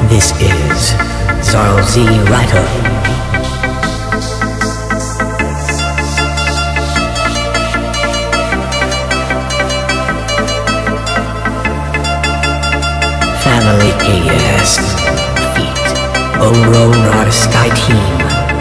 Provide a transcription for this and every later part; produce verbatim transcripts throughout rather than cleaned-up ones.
This is JuKer Record. Family K S feat. Aurora Sky Team.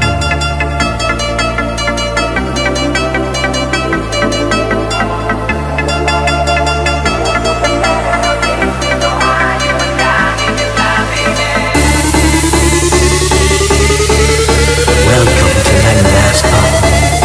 Welcome to Nonstop.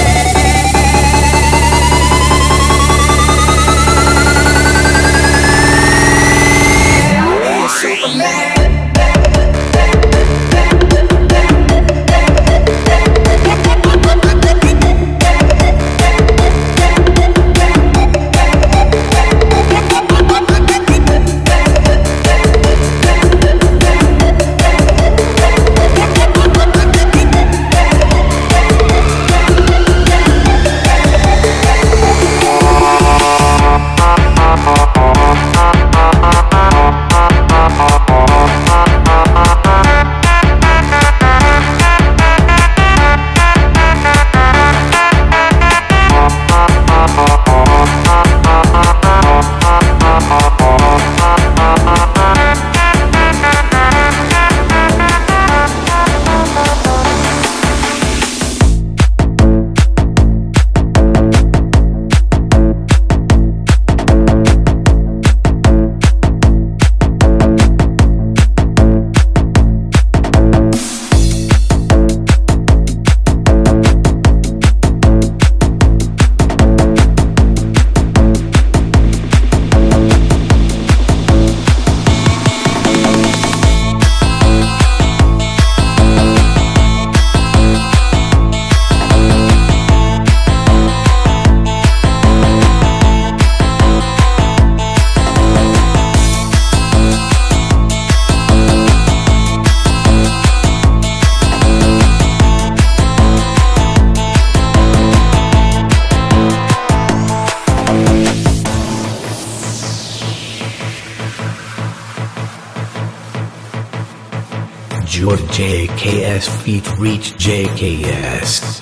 Your J K S feet reach J K S.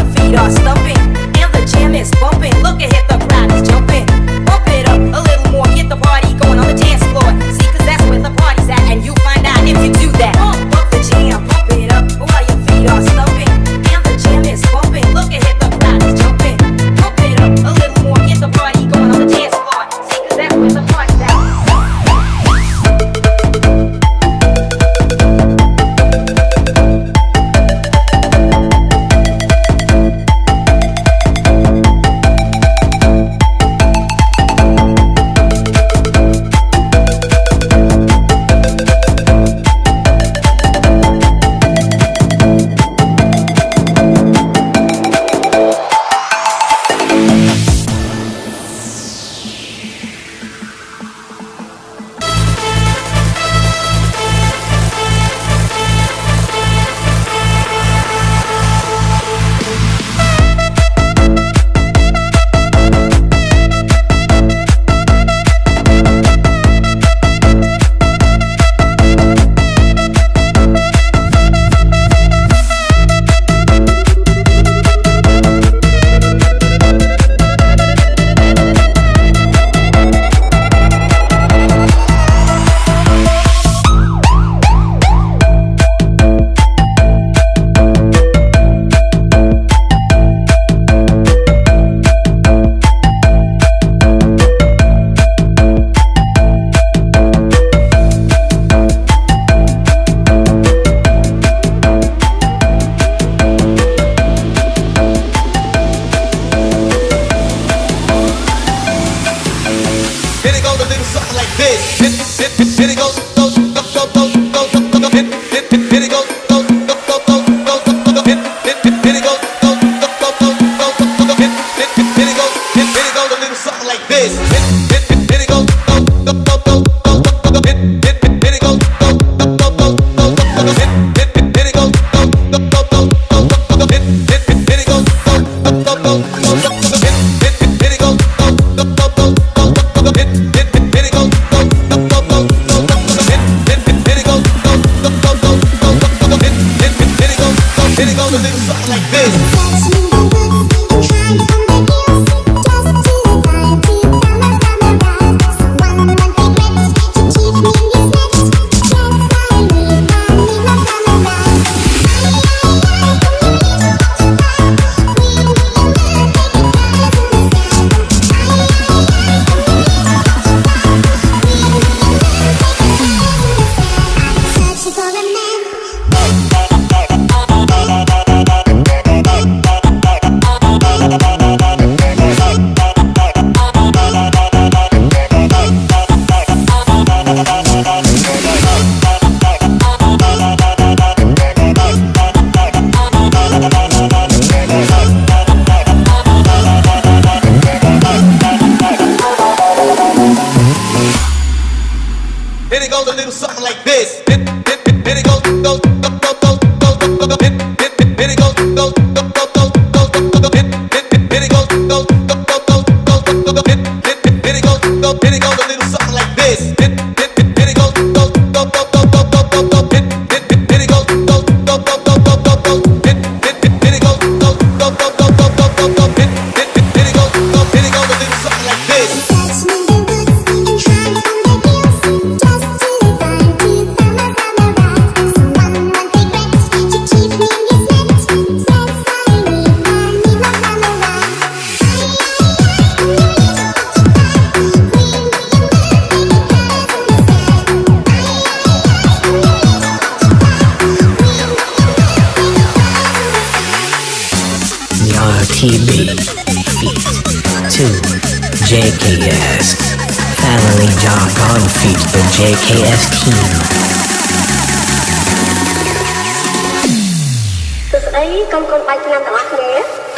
Bumping, look ahead, the crowd is jumping. Bump it up a little more. goes a little something like this. Then it goes a little something like this. Then it goes, goes, goes, goes, goes, goes. Then it goes, goes, goes, goes, goes, goes. Then it goes, goes, goes, goes, goes, goes. Then it goes, goes, then it goes a little something like this. Then it goes, goes, goes, goes, goes, goes, goes. Then it goes, goes, goes, goes, goes, goes, goes. Then it goes, goes, goes, goes, goes, goes, goes. Then it goes, goes, then it goes a little something like this. T B feat. two J K S Family Jargon feat. The J K S team. Từ ấy con con bay năm cả lá